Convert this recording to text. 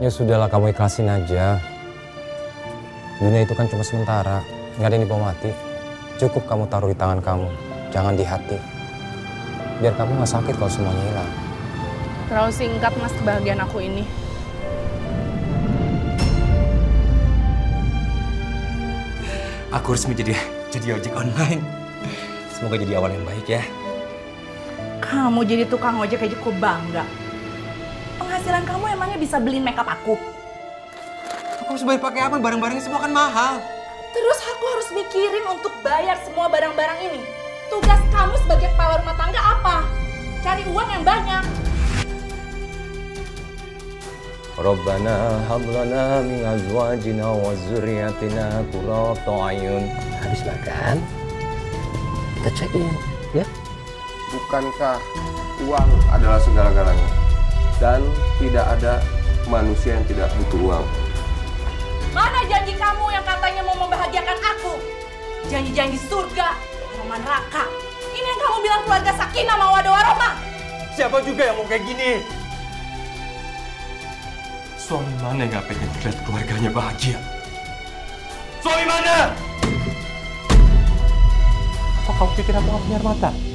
Ya sudahlah, kamu ikhlasin aja. Dunia itu kan cuma sementara, nggak ada yang dibawa mati. Cukup kamu taruh di tangan kamu, jangan di hati. Biar kamu nggak sakit kalau semuanya hilang. Terlalu singkat mas kebahagiaan aku ini. Aku resmi jadi ojek online. Semoga jadi awal yang baik ya. Kamu jadi tukang ojek aja kok bangga. Penghasilan kamu emangnya bisa beliin makeup aku? Aku harus bayar pakai apa? Barang-barangnya semua kan mahal. Terus aku harus mikirin untuk bayar semua barang-barang ini. Tugas kamu sebagai kepala rumah tangga apa? Cari uang yang banyak. Rabbana hab lana min azwajina wa dzurriyyatina qurrata a'yun. Habis makan, kita check-in, ya? Bukankah uang adalah segala-galanya? Dan tidak ada manusia yang tidak butuh uang. Mana janji kamu yang katanya mau membahagiakan aku? Janji-janji surga, aroma neraka. Ini yang kamu bilang keluarga Sakinah mawaddah warahmah. Siapa juga yang mau kayak gini? Suami mana yang gak pengen lihat keluarganya bahagia? Suami mana? Apa kamu pikir aku gak punya mata?